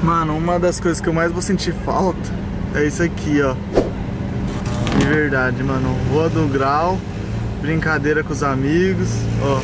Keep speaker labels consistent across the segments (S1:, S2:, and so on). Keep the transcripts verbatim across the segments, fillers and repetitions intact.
S1: Mano, uma das coisas que eu mais vou sentir falta é isso aqui, ó. De verdade, mano. Rua do Grau, brincadeira com os amigos, ó.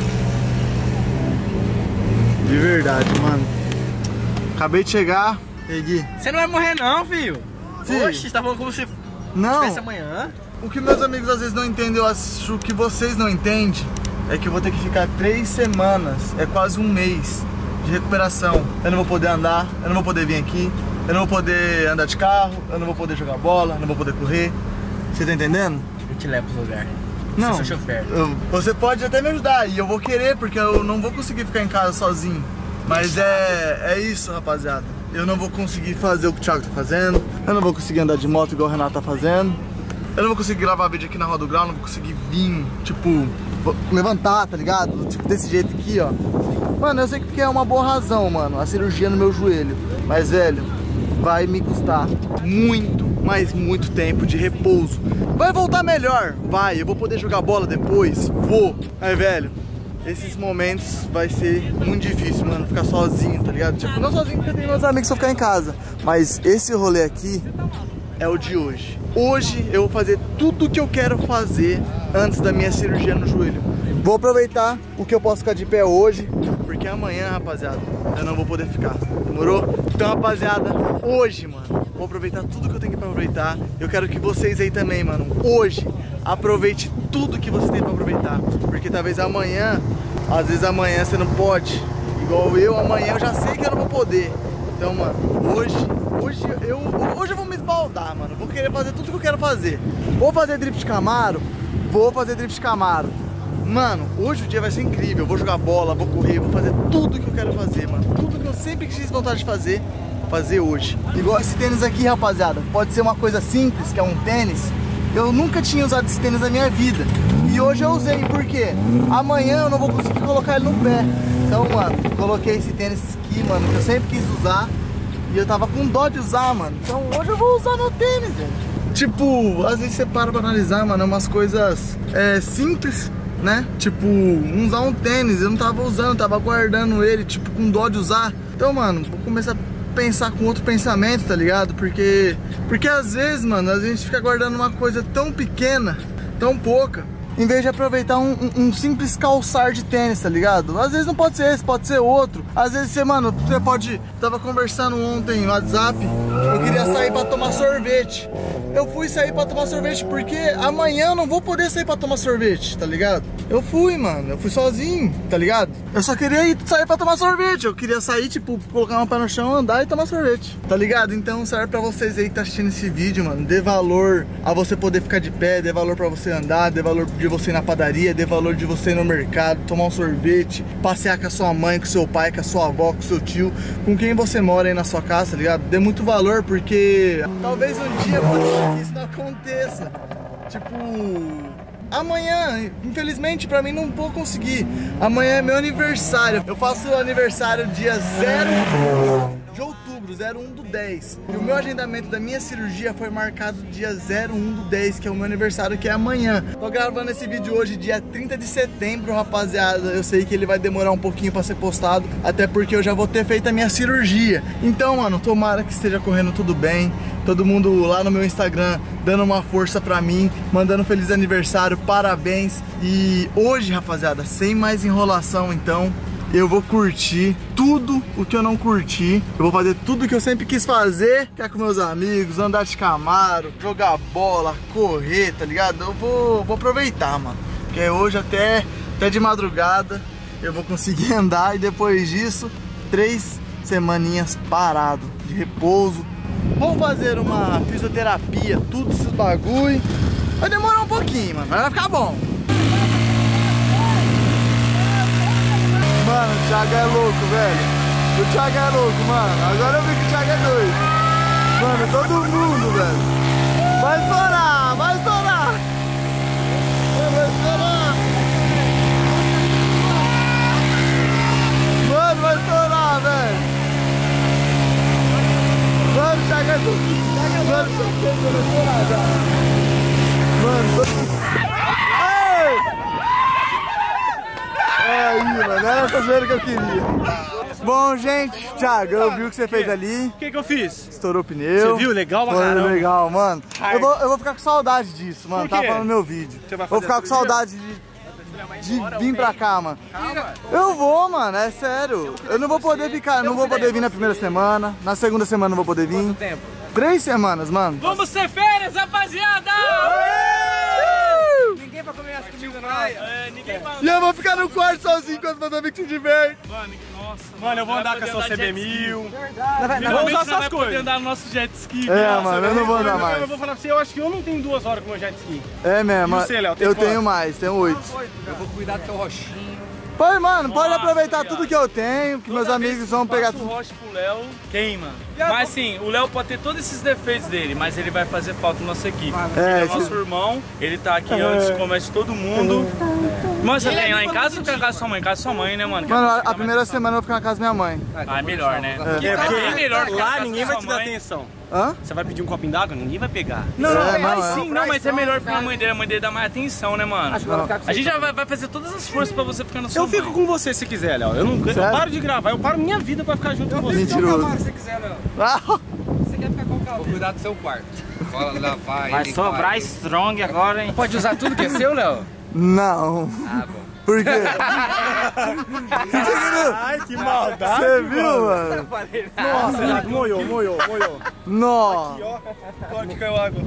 S1: De verdade, mano. Acabei de chegar, peguei.
S2: Você não vai morrer não, filho.
S1: Filho.
S2: Oxe, você tá falando como se
S1: Não.
S2: tivesse amanhã.
S1: O que meus amigos às vezes não entendem, eu acho que vocês não entendem, é que eu vou ter que ficar três semanas, é quase um mês de recuperação. Eu não vou poder andar, eu não vou poder vir aqui, eu não vou poder andar de carro, eu não vou poder jogar bola, eu não vou poder correr. Você tá entendendo?
S2: Eu te levo pro lugar.
S1: Não,
S2: Você é seu chofer.
S1: eu, você pode até me ajudar e eu vou querer, porque eu não vou conseguir ficar em casa sozinho. Mas é, é isso, rapaziada. Eu não vou conseguir fazer o que o Thiago tá fazendo, eu não vou conseguir andar de moto igual o Renato tá fazendo, eu não vou conseguir gravar vídeo aqui na Rua do Grau, não vou conseguir vir, tipo, levantar, tá ligado? Tipo, desse jeito aqui, ó. Mano, eu sei que é uma boa razão, mano, a cirurgia no meu joelho. Mas, velho, vai me custar muito, mas muito tempo de repouso. Vai voltar melhor? Vai, eu vou poder jogar bola depois? Vou. Aí, velho, esses momentos vai ser muito difícil, mano, ficar sozinho, tá ligado? Tipo, não sozinho porque eu tenho meus amigos pra ficar em casa. Mas esse rolê aqui é o de hoje. Hoje eu vou fazer tudo o que eu quero fazer antes da minha cirurgia no joelho. Vou aproveitar o que eu posso ficar de pé hoje, porque amanhã, rapaziada, eu não vou poder ficar. Demorou? Então, rapaziada, hoje, mano, vou aproveitar tudo que eu tenho pra aproveitar. Eu quero que vocês aí também, mano, hoje, aproveite tudo que você tem pra aproveitar. Porque talvez amanhã, às vezes amanhã você não pode. Igual eu, amanhã eu já sei que eu não vou poder. Então, mano, hoje, hoje eu, hoje eu vou me esbaldar, mano. Vou querer fazer tudo que eu quero fazer. Vou fazer drift Camaro, vou fazer drift Camaro. Mano, hoje o dia vai ser incrível. Eu vou jogar bola, vou correr, vou fazer tudo que eu quero fazer, mano. Tudo que eu sempre quis vontade de fazer, fazer hoje. Igual esse tênis aqui, rapaziada. Pode ser uma coisa simples, que é um tênis. Eu nunca tinha usado esse tênis na minha vida. E hoje eu usei, por quê? Amanhã eu não vou conseguir colocar ele no pé. Então, mano, coloquei esse tênis aqui, mano, que eu sempre quis usar. E eu tava com dó de usar, mano. Então hoje eu vou usar meu tênis, velho. Tipo, às vezes você para pra analisar, mano, é umas coisas é, simples, né? Tipo, usar um tênis, eu não tava usando, tava guardando ele, tipo, com dó de usar. Então, mano, vou começar a pensar com outro pensamento, tá ligado? Porque, porque às vezes, mano, a gente fica guardando uma coisa tão pequena, tão pouca, em vez de aproveitar um, um, um simples calçar de tênis, tá ligado? Às vezes não pode ser esse, pode ser outro. Às vezes você, mano, você pode... Tava conversando ontem no WhatsApp, eu queria sair pra tomar sorvete. Eu fui sair pra tomar sorvete porque amanhã eu não vou poder sair pra tomar sorvete, tá ligado? Eu fui, mano, eu fui sozinho, tá ligado? Eu só queria ir sair pra tomar sorvete. Eu queria sair, tipo, colocar uma pé no chão, andar e tomar sorvete, tá ligado? Então serve pra vocês aí que tá assistindo esse vídeo, mano. Dê valor a você poder ficar de pé, dê valor pra você andar, dê valor de você ir na padaria, dê valor de você ir no mercado, tomar um sorvete, passear com a sua mãe, com seu pai, com a sua avó, com seu tio, com quem você mora aí na sua casa, tá ligado? Dê muito valor, porque talvez um dia pode ser que isso não aconteça. Tipo, amanhã, infelizmente pra mim não vou conseguir. Amanhã é meu aniversário. Eu faço aniversário dia zero de outubro, zero um do dez. E o meu agendamento da minha cirurgia foi marcado dia zero um do dez, que é o meu aniversário, que é amanhã. Tô gravando esse vídeo hoje, dia trinta de setembro, rapaziada. Eu sei que ele vai demorar um pouquinho pra ser postado, até porque eu já vou ter feito a minha cirurgia. Então, mano, tomara que esteja correndo tudo bem. Todo mundo lá no meu Instagram dando uma força pra mim, mandando feliz aniversário, parabéns. E hoje, rapaziada, sem mais enrolação, então, eu vou curtir tudo o que eu não curti. Eu vou fazer tudo o que eu sempre quis fazer, que é com meus amigos, andar de Camaro, jogar bola, correr, tá ligado? Eu vou, vou aproveitar, mano. Porque hoje até, até de madrugada eu vou conseguir andar. E depois disso, três semaninhas parado, de repouso. Vamos fazer uma fisioterapia, tudo esses bagulho. Vai demorar um pouquinho, mano, mas vai ficar bom. Mano, o Thiago é louco, velho. O Thiago é louco, mano. Agora eu vi que o Thiago é doido. Mano, todo mundo, velho. Vai estourar, vai estourar. Vai estourar. Mano, vai estourar, velho. Mano, o Thiago é doido. Mano, vai estourar já. Mano, tô... Aí, mano, era essa zoeira que eu queria. Bom, gente, Thiago, eu vi o que você fez ali.
S2: O que que eu fiz?
S1: Estourou o pneu.
S2: Você viu? Legal pra
S1: Foi
S2: caramba.
S1: legal, mano. Eu vou, eu vou ficar com saudade disso, mano.
S2: Por quê?
S1: Tava falando no meu vídeo.
S2: Você vai
S1: Vou
S2: fazer
S1: ficar
S2: a
S1: com
S2: cirurgia?
S1: saudade de, de vir pra cá, mano. Eu vou, mano, é sério. Eu não vou poder ficar, não vou poder vir na primeira semana. Na segunda semana não vou poder vir.
S2: Quanto tempo?
S1: Três semanas, mano.
S2: Vamos ser férias, rapaziada! Ninguém vai comer essa comida, não. É, ninguém vai.
S1: E eu vou ficar no quarto sozinho enquanto meus amigos se divertem.
S2: Mano, nossa. Mano, eu vou andar com a sua C B mil.
S3: Não vou usar essas coisas.
S2: andar no nosso jet ski.
S1: É,
S2: nossa,
S1: mano, eu não vou andar
S3: Eu,
S1: mais.
S3: eu vou falar pra você, eu acho que eu não tenho duas horas com o meu jet ski.
S1: É mesmo,
S3: E você, Léo, tem
S1: eu
S3: quanto?
S1: tenho mais, tenho oito.
S4: Eu vou cuidar do seu roxinho.
S1: Pode, mano, pode
S2: Nossa,
S1: aproveitar
S2: viado.
S1: tudo que eu tenho, que meus amigos vão pegar
S2: o
S1: tudo.
S2: roche pro Léo, queima. Mas sim, o Léo pode ter todos esses defeitos dele, mas ele vai fazer falta na nossa equipe.
S1: É,
S2: ele é nosso
S1: esse-
S2: irmão, ele tá aqui antes de começo de todo mundo. Mano, você tem lá em casa ou quer na casa da sua mãe? Casa da sua mãe, né, mano?
S1: Mano, a, a primeira semana eu vou ficar na casa da minha mãe.
S2: Ah, é melhor, né?
S3: É, porque
S2: É melhor ficar na
S3: lá
S2: casa
S3: ninguém
S2: da
S3: vai
S2: sua
S3: te dar
S2: mãe.
S3: atenção.
S1: Hã?
S3: Você vai pedir um copinho d'água, ninguém vai pegar.
S2: Não, não,
S1: É,
S2: mas
S1: não,
S2: sim, não, mas é melhor ficar na mãe dele, a mãe dele dá mais atenção, né, mano? A gente já vai, vai fazer todas as forças pra você ficar na sua
S3: Eu fico
S2: mãe.
S3: com você se quiser, Léo. Eu não eu
S1: Sério?
S3: paro de gravar, eu paro minha vida pra ficar junto com você.
S1: Mentiroso.
S4: Se você quiser, Léo.
S1: Ah,
S4: Você quer ficar com o carro? Vou cuidar do seu quarto. Vai lavar
S5: Vai
S4: ele,
S5: sobrar
S4: vai-
S5: strong agora, hein?
S4: Pode usar tudo que é seu, Léo?
S1: não.
S4: Ah, bom.
S1: Por quê?
S3: Ai, que maldade.
S1: Você viu, mano?
S3: Nossa, Renato, moiou, moiou, moiou.
S1: Nossa.
S3: Olha que caiu água.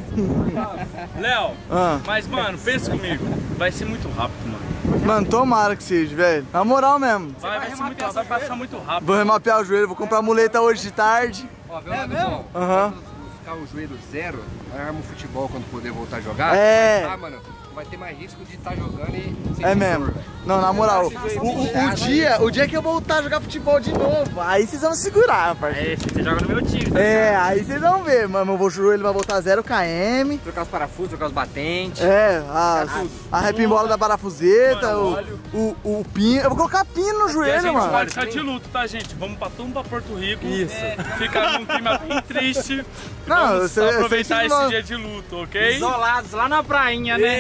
S2: Léo,
S1: Ah.
S2: mas mano, pensa comigo, vai ser muito rápido, mano.
S1: Mano, tomara que seja, velho. Na moral mesmo.
S2: Vai, vai ser muito rápido, vai passar muito rápido.
S1: Vou remapear o joelho, vou comprar muleta hoje de tarde.
S4: Ó, vê é mesmo?
S1: Aham.
S4: Ficar o joelho zero, nós armamos futebol quando poder voltar a jogar.
S1: É.
S4: Ah, mano, vai ter mais risco de estar jogando e sem
S1: É
S4: dor,
S1: mesmo.
S4: velho.
S1: Não, na moral, o, o- o dia, o dia que eu voltar a jogar futebol de novo, aí vocês vão segurar, parceiro.
S5: É, você joga no meu time. tá?
S1: É, aí vocês vão ver, mano. Meu joelho vai voltar zero km.
S4: Trocar os parafusos, trocar os batentes.
S1: É, a, a repimbola da parafuseta, o,
S2: Mano,
S1: o, o pino. Eu vou colocar pino no
S2: E a
S1: joelho,
S2: gente
S1: mano.
S2: pode ficar de luto, tá, gente? Vamos pra tudo pra Porto Rico. Isso. Ficar num clima bem triste.
S1: Não,
S2: Vamos
S1: você-
S2: aproveitar
S1: você-
S2: esse
S1: você-
S2: dia de luto, ok?
S5: Isolados lá na prainha, né?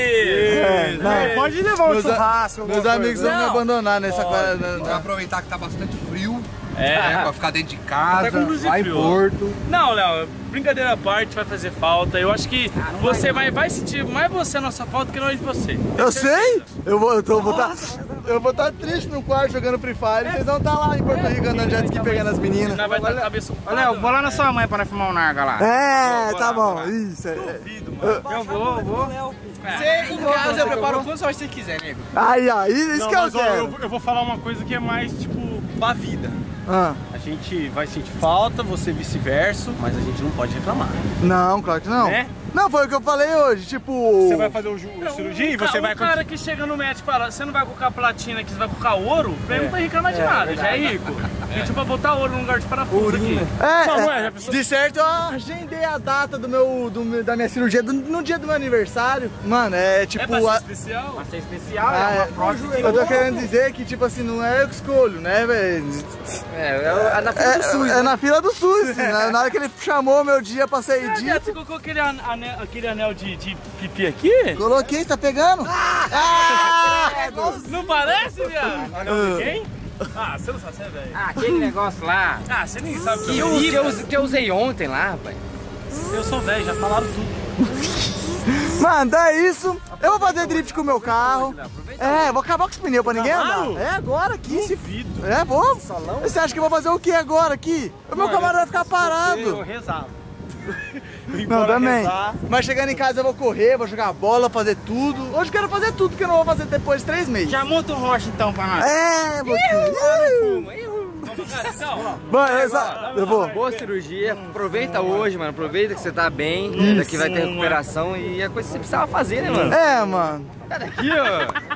S1: É, não.
S3: Pode levar um
S1: Meus,
S3: churrasco.
S1: meus
S3: alguma
S1: amigos
S3: coisa.
S1: vão me abandonar nessa coisa.
S4: Vamos aproveitar que tá bastante frio.
S2: É.
S4: né, pra ficar dentro de casa,
S2: Até com blusa e
S4: lá em
S2: frio.
S4: Porto.
S2: Não, Léo, brincadeira à parte, vai fazer falta. Eu acho que você vai, vai sentir mais você a nossa falta que nós de você.
S1: Eu sei! Eu vou estar eu vou tá, eu vou tá triste no quarto jogando Free Fire. Vocês vão estar lá em Porto Rico andando jet ski pegando as meninas.
S2: Nós vai estar com a cabeça
S5: Ô, Léo, vou lá na sua mãe pra nós fumar um narga lá.
S1: É, tá bom. Isso. É.
S2: duvido, mano.
S5: Eu vou, eu vou.
S2: Você em casa eu preparo quantos horas você quiser, nego.
S1: Aí, aí, isso
S3: Não,
S1: que eu
S3: mas, ó,
S1: quero.
S3: eu, eu vou falar uma coisa que é mais, tipo, pra vida.
S1: Ah,
S3: A gente vai sentir falta, você vice-versa, mas a gente não pode reclamar.
S1: não, claro que não.
S3: É?
S1: Não, foi o que eu falei hoje. Tipo.
S3: Você vai fazer o, ju- o cirurgia e
S2: o,
S3: você
S2: ca-
S3: vai...
S2: o cara que chega no médico e fala, você não vai colocar platina aqui, você vai colocar ouro, pra ele não vai reclamar de nada, já é rico. A gente vai botar ouro no lugar de parafuso aqui.
S1: É,
S3: Não, não
S1: é,
S3: é, já pensou?
S1: de certo eu agendei a data do meu, do meu- da minha cirurgia do- no dia do meu aniversário. Mano, é tipo.
S2: É pra ser
S1: a-
S2: especial?
S5: Vai ser especial,
S1: Ah,
S5: é
S1: é.
S5: uma próxima.
S1: Eu tô querendo dizer que, tipo assim, não é eu que escolho, né, velho?
S4: É, é na fila do SUS.
S1: É, é na fila do SUS, assim, né? Na hora que ele chamou o meu dia pra sair
S2: Ah,
S1: dia,
S2: Diego, você colocou aquele anel, aquele anel de, de pipi aqui?
S1: coloquei, você tá pegando? Ah!
S2: Não parece, viado? Anel de quem? Ah, você não sabe, você é velho.
S5: Ah, aquele negócio lá.
S2: Ah, você nem sabe o
S4: Que
S2: que
S4: eu,
S2: eu
S4: que, eu, que eu usei ontem lá, rapaz.
S2: Eu sou velho, já falaram tudo.
S1: Mano, então é isso. Eu vou fazer drift com o meu carro. É, vou acabar com os pneus pra ninguém andar. É agora aqui. Se... É, vou. Você acha que eu vou fazer o que agora aqui? O meu camarada vai ficar parado.
S3: rezava.
S1: Não, também. Mas chegando em casa eu vou correr, vou jogar bola, fazer tudo. Hoje eu quero fazer tudo que eu não vou fazer depois de três meses.
S5: Já monta o rocha então pra nós.
S1: É, Boquinha. Bom, eu, só- eu vou.
S4: Boa cirurgia, aproveita hoje, mano. Aproveita que você tá bem. Daqui vai ter recuperação e é coisa que você precisava fazer, né, mano?
S1: É, mano.
S4: Sai daqui, ó.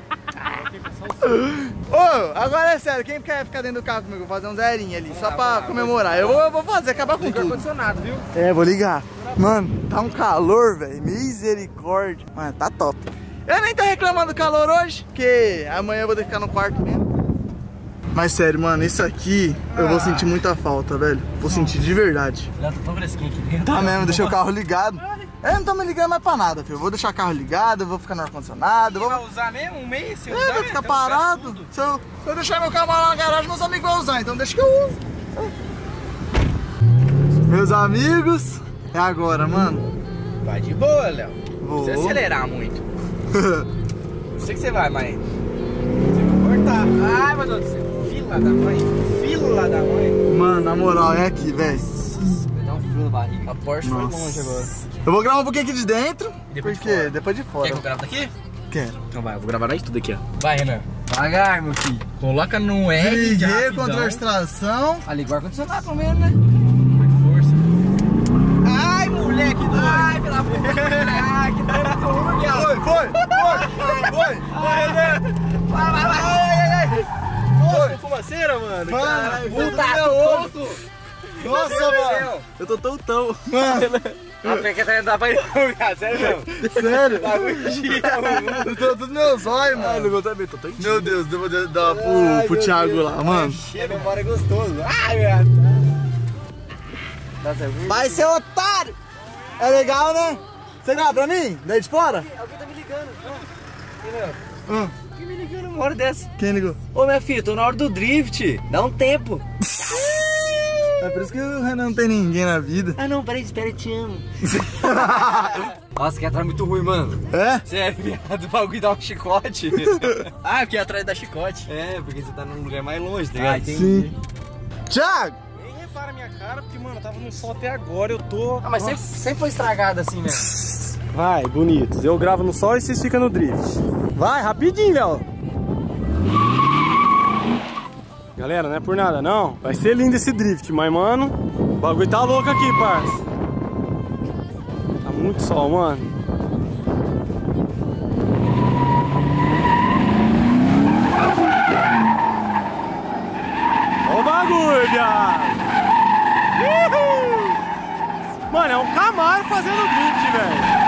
S1: Ô, agora é sério, quem quer ficar dentro do carro comigo? Vou fazer um zerinho ali, só pra comemorar. Eu vou, eu vou fazer, acabar com
S4: Liga o
S1: tudo.
S4: ar-condicionado, viu?
S1: É, vou ligar. Mano, tá um calor, velho. Misericórdia. Mano, tá top. Eu nem tô reclamando do calor hoje, porque amanhã eu vou ter que ficar no quarto mesmo. Mas sério, mano, isso aqui eu vou sentir muita falta, velho. Vou sentir de verdade.
S2: Já tô tão fresquinho aqui dentro.
S1: Tá mesmo, deixei o carro ligado. Eu não tô me ligando mais pra nada, filho. Eu vou deixar o carro ligado, eu vou ficar no ar-condicionado. Vou...
S2: vai usar mesmo um mês? Se
S1: é,
S2: usar,
S1: vai ficar
S2: então
S1: parado. Se eu, se eu deixar meu carro lá na garagem, meus amigos vão usar, então deixa que eu uso. Meus amigos, é agora, mano.
S4: Vai de boa, Léo.
S1: Vou.
S4: Não precisa acelerar muito. Eu sei que você vai, mas... Você vai cortar. Ai, meu Deus do céu. Fila da mãe. Fila da mãe.
S1: Mano, na moral, é aqui, velho.
S4: Dá um frio na barriga. A Porsche
S1: Nossa.
S4: foi longe agora.
S1: Eu vou gravar um pouquinho aqui de dentro.
S4: Depois
S1: porque
S4: de fora.
S1: depois de fora.
S2: Quer que eu grave daqui?
S1: Quero.
S2: Então vai, eu vou gravar nós tudo aqui, ó.
S4: Vai, Renan. Devagar, meu filho.
S2: Coloca no R.
S1: Liguei contra a extração.
S4: Ali, igual ar-condicionado, pelo menos, né?
S2: Força.
S4: Ai, moleque doido. Ai, pela puta. Ai, que doido.
S1: Foi, foi, foi, foi.
S4: Vai, Renan. Vai, vai, vai. Ai, ai, ai.
S1: Foi.
S2: Fumaceira, mano.
S1: Mano,
S4: Puta,
S1: meu ovo.
S4: tonto.
S1: Nossa, mano.
S2: Eu tô tontão.
S1: Mano,
S4: A pequena tá dá pra ir. Sério mesmo?
S1: sério.
S4: Bagulho gira, mano.
S1: Eu tô tudo meus olhos, mano.
S2: Eu também tô tontinho.
S1: Meu Deus, eu vou dar pro, pro Thiago lá, mano.
S4: A memória é gostoso. Ai, meu Deus.
S1: Vai ser otário. É legal, né? Você grava pra mim? Daí de fora?
S4: Alguém tá me ligando. Renan.
S1: Hum.
S4: Alguém me ligando uma hora dessa.
S1: Quem ligou?
S4: Ô, minha filha, tô na hora do drift. Dá um tempo.
S1: É por isso que o Renan não tem ninguém na vida.
S4: Ah, não, peraí, espera, eu te amo. Nossa, que atrás é muito ruim, mano.
S1: É?
S4: Sério, viado, o bagulho dá um chicote.
S2: Ah, aqui atrás da chicote.
S4: É, porque você tá num lugar mais longe, tá ligado?
S2: Ah, entendi.
S1: Sim. Thiago!
S2: Nem repara a minha cara, porque, mano, eu tava no sol até agora, eu tô...
S4: Ah, mas sempre, sempre foi estragado assim mesmo.
S3: Vai, bonitos. Eu gravo no sol e vocês ficam no drift. Vai, rapidinho, Léo. Galera, não é por nada, não. Vai ser lindo esse drift, mas, mano, o bagulho tá louco aqui, parça. Tá muito sol, mano. Olha o bagulho, viado. Uhul. Mano, é um Camaro fazendo drift, velho.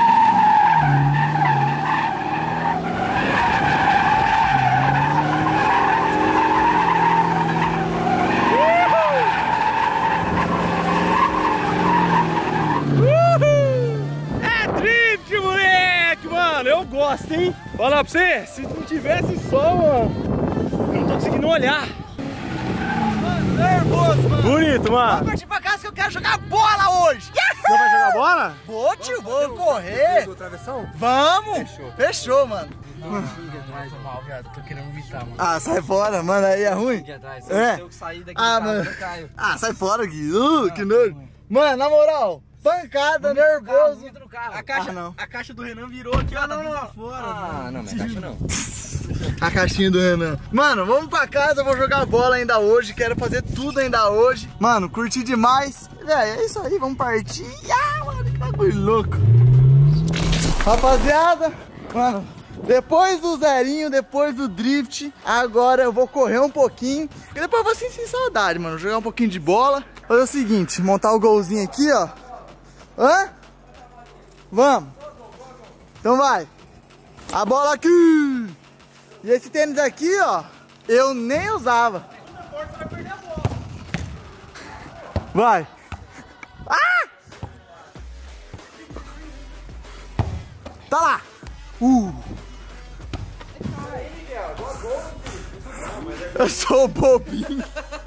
S3: Eu gosto, hein? Falar pra você, se não tivesse sol, mano, eu não tô conseguindo olhar.
S1: Mano, nervoso, mano.
S3: Bonito, mano.
S1: Vou partir pra casa que eu quero jogar bola hoje.
S3: Você vai jogar bola?
S1: Vou, tio, vou correr. Vamos. Fechou. Fechou, mano.
S2: Não, fica atrás, é mal, viado. Tô querendo evitar, mano.
S1: Ah, sai fora, mano. Aí é ruim. É.
S4: Se eu sair daqui
S1: Ah,
S4: de casa,
S1: mano.
S4: eu caio.
S1: Ah, sai fora aqui. Uh, que nojo. Mano, na moral, pancada, nervoso.
S4: Entra no carro.
S2: A caixa,
S1: Ah, não.
S2: a caixa do Renan virou aqui, ó, não, não, fora.
S4: Ah, não, mas caixa não.
S1: A caixinha do Renan. Mano, vamos pra casa, eu vou jogar bola ainda hoje. Quero fazer tudo ainda hoje. Mano, curti demais. Véi, é isso aí, vamos partir. Ah, mano, que bagulho louco. Rapaziada, mano, depois do zerinho, depois do drift, agora eu vou correr um pouquinho. E depois eu vou sentir saudade, mano. Jogar um pouquinho de bola. Fazer o seguinte, montar o golzinho aqui, ó. Hã? Vamos. Então vai. A bola aqui. E esse tênis aqui, ó, eu nem usava. Vai. Ah! Tá lá. Uh. Eu sou o bobinho.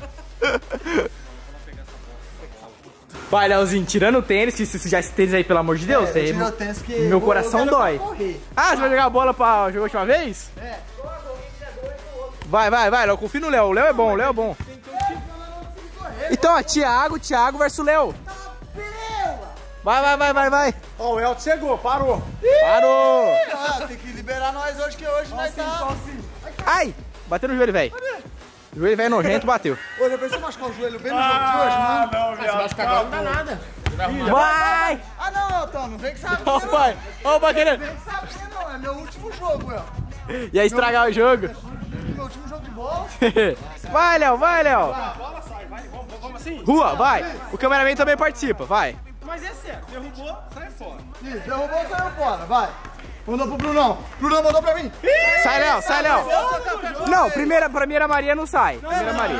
S2: Vai, Leozinho, tirando o tênis, que se sujar esse tênis aí, pelo amor de Deus,
S1: É, eu
S2: você-
S1: tirei o tênis que
S2: meu
S1: eu-
S2: coração
S1: eu quero
S2: dói.
S1: pra correr.
S2: Ah, você vai jogar bola pra jogar a última vez?
S1: É.
S2: Vai, vai, vai, Léo, confia no Léo. O Léo é bom, o Léo é bom. Então, ó, Thiago, Thiago versus Léo. Vai, vai, vai, vai, vai.
S3: Ó, o Elton chegou, parou.
S2: Parou.
S1: Ah, tem que liberar nós hoje, que hoje nós tá...
S2: Ai, bateu no joelho, velho. O joelho velho nojento, bateu.
S1: Hoje eu pensei em machucar o joelho bem no jogo de hoje, mano.
S3: não, viado.
S2: Vai.
S1: Ah, não, não, Tom, não vem que sabe.
S2: Ó o pai, ó o pai querendo.
S1: Vem que sabe, não, é meu último jogo, meu.
S2: Ia estragar o jogo.
S1: Meu último jogo de bola.
S2: Vai, Léo, vai, Léo. Rua, vai. O cameraman também participa, vai.
S3: Mas é certo, derrubou, sai fora.
S1: Isso, derrubou, saiu fora, vai. Mandou pro Brunão. Brunão mandou pra mim.
S2: Sai, Léo, sai, Léo. Não, primeira, primeira Maria não sai. Primeira Maria.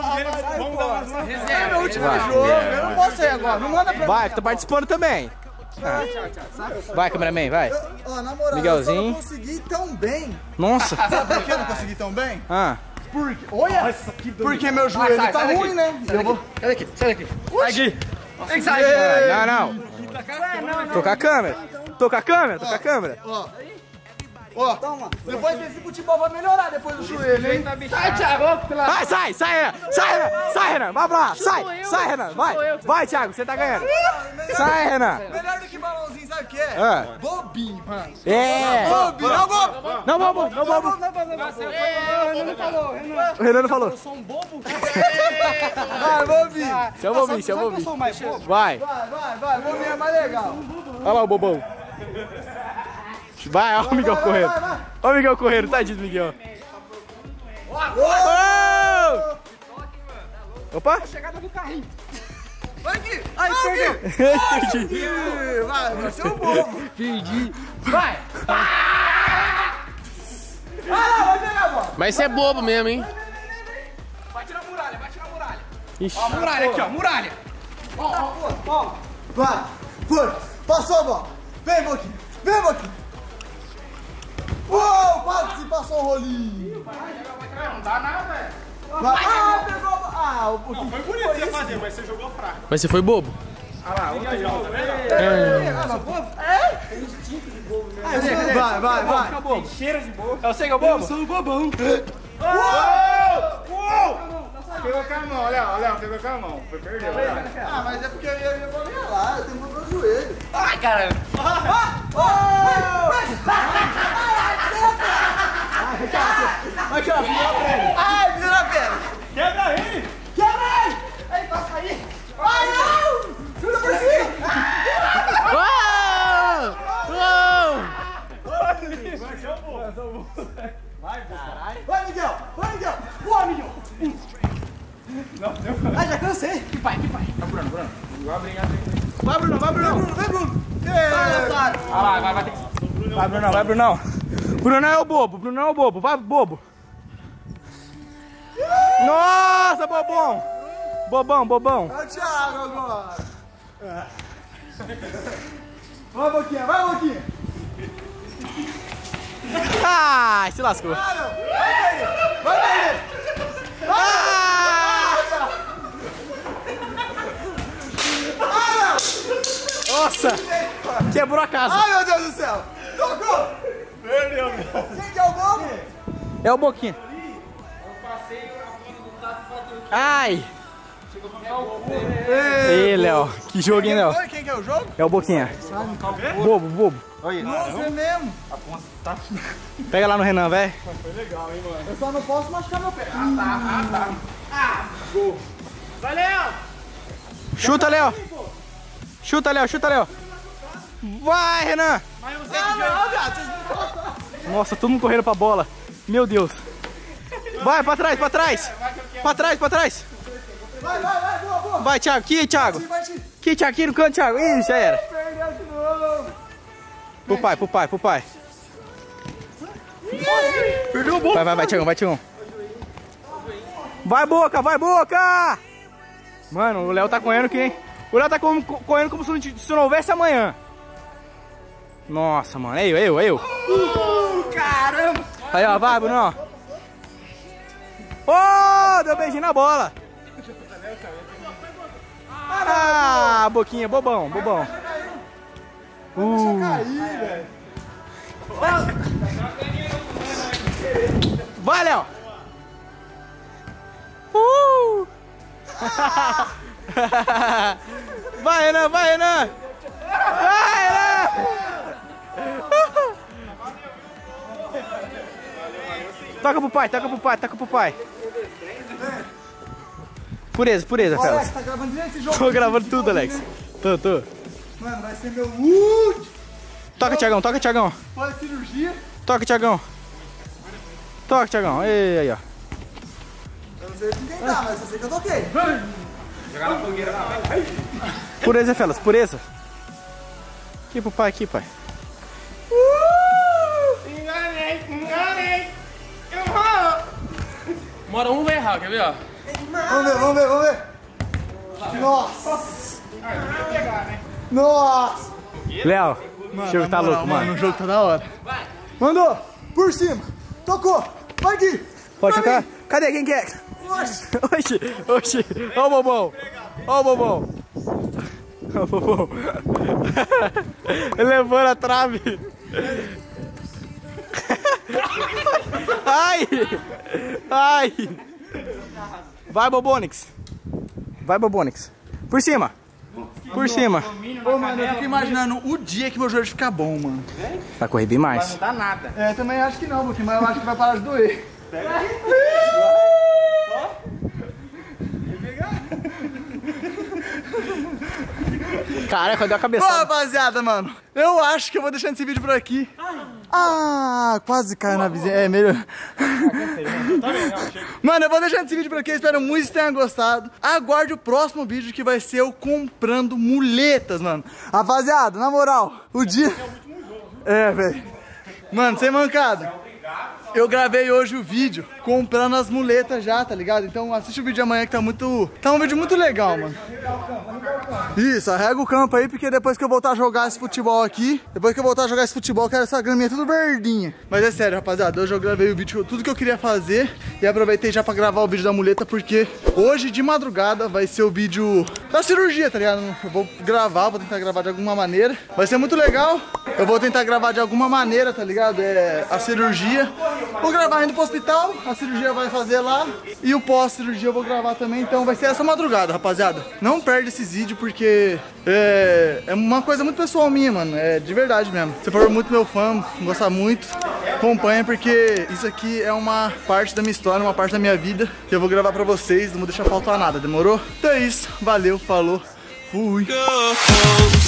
S3: Vamos dar uma
S1: É meu último jogo, eu não vou sair agora, não manda pra mim.
S2: Vai, que tá participando também. Ah. Vai, cameraman, vai.
S1: Eu, ó, na moral,
S2: Miguelzinho.
S1: eu só não consegui tão bem.
S2: Nossa.
S1: Sabe por que eu não consegui tão bem?
S2: Ah.
S1: Porque, olha, porque meu joelho
S4: sai,
S1: tá
S4: sai
S1: ruim,
S4: daqui.
S1: né? Eu vou...
S4: Sai daqui, sai daqui. Sai aqui. Tem que sair.
S2: Não, não. Tô com a câmera. Tô com a câmera, tô com a câmera.
S1: Ó, ó, toma. Depois esse futebol vai melhorar depois do joelho, hein?
S4: Sai, Thiago.
S2: Vai, sai, sai, Renan. Sai, Renan. Sai, Renan. Vai pra lá. Sai, sai, Renan. Vai. Vai, Thiago, você tá ganhando. Sai, Renan.
S1: Melhor do que balãozinho, sabe o que é?
S2: Ah.
S1: Bobinho, mano.
S2: É.
S1: Bobinho, não bobo.
S2: Não, bobo, não, bobo. O Renan não falou.
S1: Vai, bobinho.
S2: Você é o bobinho, você é o bobinho. Vai.
S1: Vai, vai, vai. Bobinho é mais legal.
S2: Olha lá o bobão. Vai, olha o Miguel correndo.
S1: vai, vai.
S2: Olha o Miguel correndo, tadinho do Miguel. Oh! Opa!
S1: Vai aqui. Aí, perdeu.
S2: Perdi.
S1: Vai, vai ser o bobo.
S2: Perdi.
S4: Vai.
S6: Mas você é bobo mesmo, hein?
S4: Bate na muralha, bate na muralha.
S2: Ixi.
S4: Ó, muralha aqui, ó, muralha.
S1: Vai, foi. Passou a bola. Vem, Boquinha. Vem, Boquinha. Uou, quase se passou o rolinho.
S4: Não dá nada, velho.
S1: Vai. Ah, pegou a bola. Ah, o Boquinha.
S3: Foi bonito você fazer, mas você jogou fraco.
S6: Mas você foi bobo?
S1: Vai, vai, vai.
S2: Eu sei que é o bobo.
S3: Sou o bobão.
S5: Pegou com a mão, olha, olha, pegou com a mão. Foi perdeu.
S1: Ah, mas é porque eu ia, eu ia lá, eu tenho muito no joelho.
S4: Ai, caramba.
S1: Ai, vira a perna.
S3: Quebra ele!
S1: Quebra ele! Aí, passa aí. Ai, não! Jura por cima! Vai, Miguel! Vai, Miguel! Boa, Miguel! Ai, já cansei!
S4: Que pai, que pai. Tá, Bruno, Bruno. Vai abrir, abre.
S1: Vai, Bruno! Vai, Bruno! Vai, Bruno! Vai, otário!
S4: Vai lá, vai, vai ter que...
S2: Vai, Brunão, vai, Brunão. Brunão é o bobo, Brunão é o bobo. Vai, bobo. Nossa, bobão. Bobão, bobão.
S1: É o Thiago agora! Vai, Boquinha! Vai, Boquinha!
S2: Ai, se lascou.
S1: Ah, não! Vai, cair! Vai, cair!
S2: Ah! Nossa, quebrou a casa.
S1: Ai, meu Deus do céu! Tocou!
S3: Perdeu, meu.
S1: Quem que é o bobo?
S2: É o Boquinha. Ai. Ei, Léo. Que jogo, hein, Léo?
S1: Oi, quem que é o jogo?
S2: É o Boquinha. Bobo, bobo.
S1: Nossa, é mesmo!
S2: Pega lá no Renan, velho.
S1: Eu só não posso machucar meu pé.
S2: Chuta, Léo. Chuta, Léo, chuta, Léo. Vai, Renan.
S1: Ah, não, viado, vocês não gostam.
S2: Nossa, todo mundo correndo pra bola. Meu Deus. Vai, pra trás, pra trás. Pra trás, pra trás.
S1: Vai, vai, vai, boa, boa.
S2: Vai, Thiago. Aqui, Thiago.
S1: Vai, Ti.
S2: Aqui, Thiago. Aqui no canto, Thiago. Ih, já era.
S1: Perdeu de novo.
S2: Pro pai, pro pai, pro pai.
S3: Perdeu o bolo.
S2: Vai, vai, vai, Thiagão, vai, Thiagão. Vai, Boca, vai, Boca. Mano, o Léo tá correndo que... O Léo tá co- co- correndo como se não, t- se não houvesse amanhã. Nossa, mano. É eu, é eu, é eu.
S1: Caramba.
S2: Aí, ó, vai, Bruno. Ô, deu beijinho na bola. Ah, Boquinha, bobão, bobão. Uh.
S1: Aí, velho.
S2: Vai, Léo. Uh. Vai, Renan, vai, Renan. Vai, Renan. Toca pro pai, toca pro pai, toca pro pai. Pureza, pureza,
S1: Olha,
S2: Felas.
S1: Alex, tá gravando direito esse jogo?
S2: Tô gravando tudo, Alex. Tô, tô.
S1: Mano, vai ser meu último.
S2: Toca, Thiagão, toca, Thiagão.
S1: Pós cirurgia.
S2: Toca, Thiagão. Toca, Thiagão. Ei, aí, ó.
S1: Eu não sei com quem tá, mas eu sei que eu toquei.
S4: Jogar na fogueira lá, vai.
S2: Pureza, Felas, pureza. Aqui pro pai, aqui, pai.
S5: Enganei, enganei. Eu vou.
S6: Uma hora um vai errar, quer ver, ó?
S1: Vamos ver, vamos ver, vamos ver. Nossa. Nossa.
S2: Léo, o jogo tá louco, mano.
S1: Mano, o jogo tá da hora. Mandou, por cima, tocou, vai aqui.
S2: Pode tocar? Cadê? Quem que é? Oxi, oxi, ó o bobão, ó o bobão. Ó o bobão. Ele levou na trave. Ai, ai. Vai, Bobonix. Vai, Bobonix. Por cima. Por cima.
S1: Ô, mano, eu fico imaginando o dia que meu joelho ficar bom, mano.
S2: Vai correr bem mais.
S4: Não dá nada.
S1: É, também acho que não, porque mas eu acho que vai parar de doer.
S2: Cara, cadê a
S1: Ô,
S2: cabeça?
S1: rapaziada, mano, eu acho que eu vou deixando esse vídeo por aqui. Ah, quase caiu na vizinha. É, melhor. Mano, eu vou deixando esse vídeo por aqui. Espero muito que tenham gostado. Aguarde o próximo vídeo, que vai ser eu comprando muletas, mano. Rapaziada, na moral, o dia... É, velho. Mano, sem mancada. Eu gravei hoje o vídeo comprando as muletas já, tá ligado? Então assiste o vídeo de amanhã que tá muito... Tá um vídeo muito legal, mano. Isso, arrega o campo aí, porque depois que eu voltar a jogar esse futebol aqui, depois que eu voltar a jogar esse futebol, eu quero essa graminha tudo verdinha. Mas é sério, rapaziada, hoje eu gravei o vídeo, tudo que eu queria fazer, e aproveitei já pra gravar o vídeo da muleta, porque hoje de madrugada vai ser o vídeo da cirurgia, tá ligado? Eu vou gravar, vou tentar gravar de alguma maneira. Vai ser muito legal. Eu vou tentar gravar de alguma maneira, tá ligado? É a cirurgia. Vou gravar indo pro hospital, a cirurgia vai fazer lá, e o pós-cirurgia eu vou gravar também, então vai ser essa madrugada, rapaziada. Não perde esses vídeos, porque é, é uma coisa muito pessoal minha, mano, é de verdade mesmo. Se for muito meu fã, gostar muito, acompanha, porque isso aqui é uma parte da minha história, uma parte da minha vida, que eu vou gravar pra vocês, não vou deixar faltar nada, demorou? Então é isso, valeu, falou, fui!